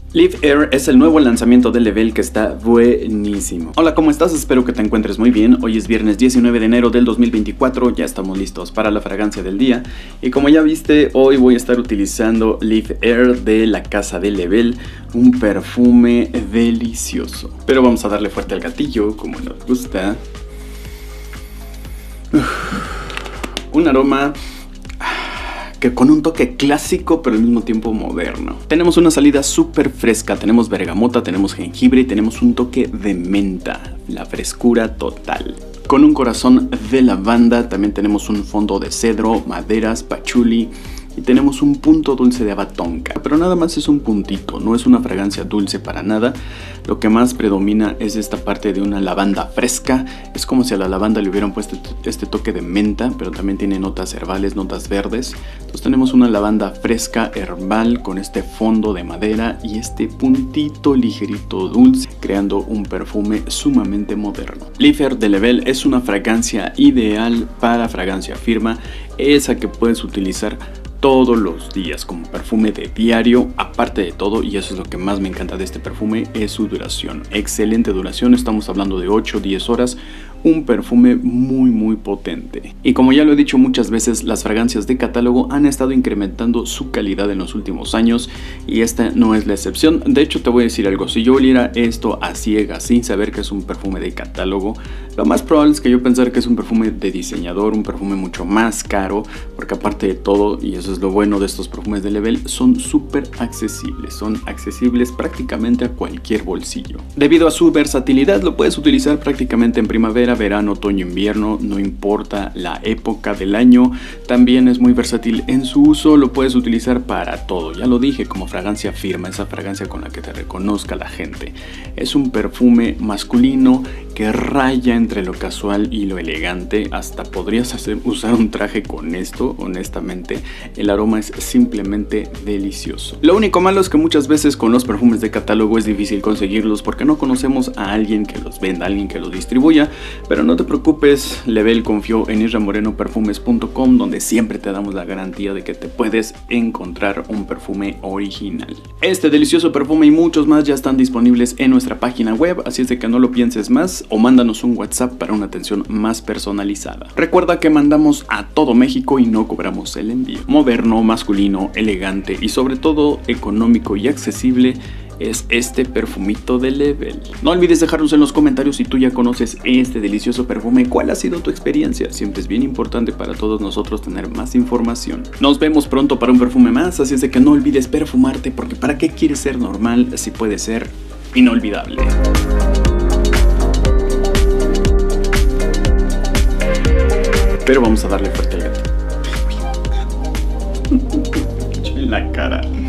Live Air es el nuevo lanzamiento de Level que está buenísimo. Hola, ¿cómo estás? Espero que te encuentres muy bien. Hoy es viernes 19 de enero del 2024, ya estamos listos para la fragancia del día. Y como ya viste, hoy voy a estar utilizando Live Air de la casa de Level, un perfume delicioso. Pero vamos a darle fuerte al gatillo, como nos gusta. Un aroma que con un toque clásico pero al mismo tiempo moderno. Tenemos una salida súper fresca, tenemos bergamota, tenemos jengibre y tenemos un toque de menta, la frescura total. Con un corazón de lavanda, también tenemos un fondo de cedro, maderas, pachuli y tenemos un punto dulce de haba tonka. Pero nada más es un puntito, no es una fragancia dulce para nada. Lo que más predomina es esta parte de una lavanda fresca. Es como si a la lavanda le hubieran puesto este toque de menta, pero también tiene notas herbales, notas verdes. Entonces tenemos una lavanda fresca, herbal, con este fondo de madera y este puntito ligerito dulce, creando un perfume sumamente moderno. Live Air de Level es una fragancia ideal para fragancia firma, esa que puedes utilizar todos los días como perfume de diario. Aparte de todo, y eso es lo que más me encanta de este perfume, es su duración. Excelente duración, estamos hablando de 8-10 horas. Un perfume muy potente. Y como ya lo he dicho muchas veces, las fragancias de catálogo han estado incrementando su calidad en los últimos años y esta no es la excepción. De hecho, te voy a decir algo, si yo oliera esto a ciegas sin saber que es un perfume de catálogo, lo más probable es que yo pensara que es un perfume de diseñador, un perfume mucho más caro, porque aparte de todo, y eso es lo bueno de estos perfumes de Level, son súper accesibles, son accesibles prácticamente a cualquier bolsillo. Debido a su versatilidad, lo puedes utilizar prácticamente en primavera, verano, otoño, invierno, no importa la época del año. También es muy versátil en su uso, lo puedes utilizar para todo. Ya lo dije, como fragancia firma, esa fragancia con la que te reconozca la gente. Es un perfume masculino que raya entre lo casual y lo elegante. Hasta podrías usar un traje con esto, honestamente. El aroma es simplemente delicioso. Lo único malo es que muchas veces con los perfumes de catálogo es difícil conseguirlos porque no conocemos a alguien que los venda, a alguien que los distribuya. Pero no te preocupes, Level confió en isramorenoperfumes.com, donde siempre te damos la garantía de que te puedes encontrar un perfume original. Este delicioso perfume y muchos más ya están disponibles en nuestra página web, así es de que no lo pienses más o mándanos un WhatsApp para una atención más personalizada. Recuerda que mandamos a todo México y no cobramos el envío. Moderno, masculino, elegante y sobre todo económico y accesible es este perfumito de Level. No olvides dejarnos en los comentarios si tú ya conoces este delicioso perfume, cuál ha sido tu experiencia. Siempre es bien importante para todos nosotros tener más información. Nos vemos pronto para un perfume más, así es de que no olvides perfumarte, porque ¿para qué quieres ser normal si puede ser inolvidable? Pero vamos a darle fuerte al gato. En la cara.